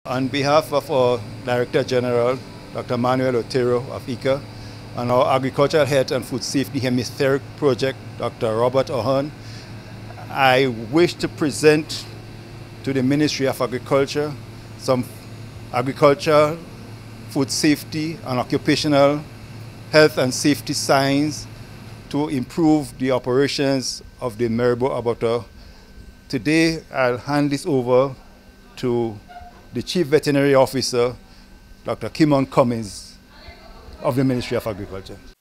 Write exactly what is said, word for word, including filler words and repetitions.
On behalf of our Director General, Doctor Manuel Otero of I C A, and our Agricultural Health and Food Safety Hemispheric Project, Doctor Robert Ahern, I wish to present to the Ministry of Agriculture some agriculture, food safety, and occupational health and safety science to improve the operations of the Mirabeau Abattoir. Today, I'll hand this over to the Chief Veterinary Officer, Doctor Kimon Cummins of the Ministry of Agriculture.